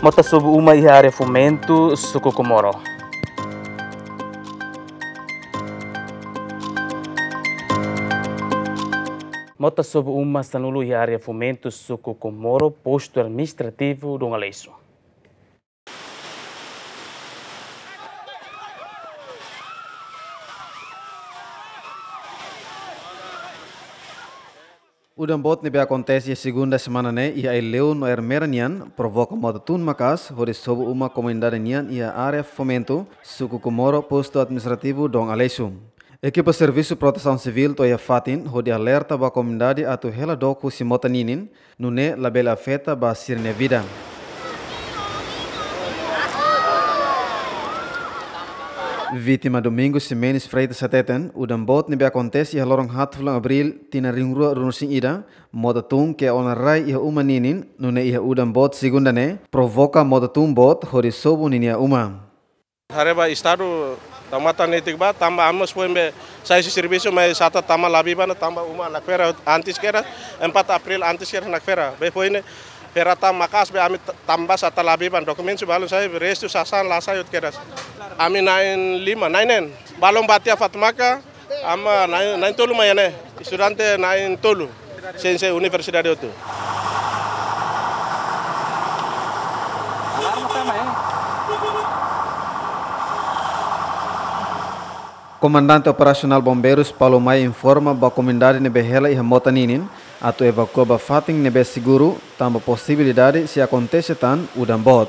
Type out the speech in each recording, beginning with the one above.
Mota sob uma e área fomento suku Komoro. Mota sob uma sanulu e área fomento suku Komoro, posto administrativo do Aleiso. O dambot nebe acontece a segunda semana e a leu no Meranian provoca moda tun macas, hori sob uma comunidade nian e a área fomento suku Komoro posto administrativo dong Aleisu. Equipa Serviço Proteção Civil toia fatin hodi alerta ba comunidade atu hela doku si mota ninin nune labela afeta ba sirne vida. Vítima Domingos Ximenes Freitas Sateten, o dambot nebe acontece a lorong hatfulang abril tina ringrua runusing ida, moda tung ke onarai iha uma ninin, nune iha u dambot segunda ne, provoca moda tung bot hori sobu ninia uma. Hareba estado tamata netik ba tamba amos poembe sai serviço mas sata tama labiba na tamba uma na feira antes que era 4 April antes que era na feira be foi ne feira tam makas be ami tamba sata labiban dokumen balu saya restu sasan lasa yut keras ami 9 balong batia fatmaka ama 9 tolu mayane estudante 9 tolu sense universidade itu. Comandante Operacional Bombeiros Paulo Maia informa ba comunidade nebe hela e mota ninin atu evacua ba fating nebe seguro tamba possibilidade se acontece tan o dambot.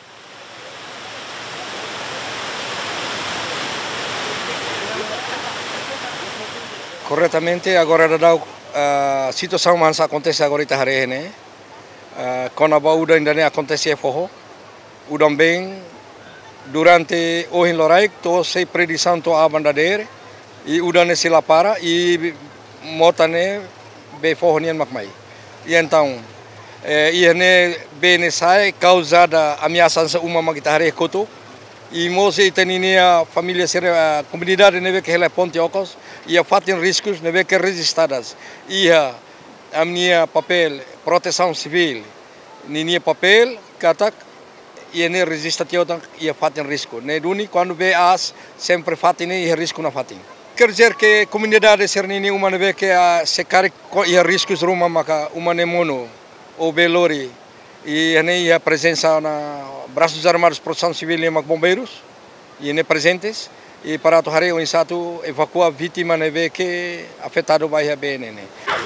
Corretamente agora da situação mas acontece agora ita hari ini. Kona ba udah indane acontece forro. Udang bem durante ohin loraik to sei predição to abandader e udane sila para e motane be fornian makmai. E então ne bene sai causada ameaça uma magitare koto e mose itaninia família ser comunidade neve que ela ponte ocos e a fatin riscos neve que registradas e a minha papel proteção civil ninia papel katak e ne resista tiotan e fatin risco ne duni quando be as sempre fatin e risco na fatin quer dizer que comunidade ser nini uma neve que se cari e riscos ruma maka uma nemono o belori e a presença na braços armados proteção civil e bombeiros e ne presentes e para torre o insato evacua vítima neve que afetado vai a BNN.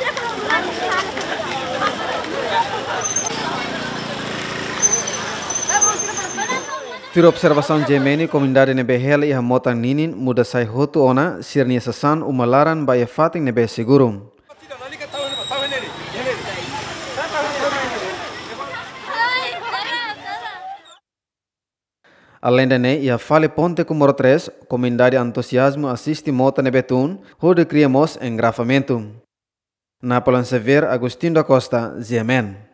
Tiro observação Gemeni, comunidade nebe hela e a mota ninin muda sai hotu ona sirnia sasan umalaran ba e fating nebe seguro. Além da ne, ia fale ponte Komoro 3, comunidade entusiasmo assiste mota nebetun, onde criamos engravamento. Na Palan Sever, Agostinho da Costa, Zemen.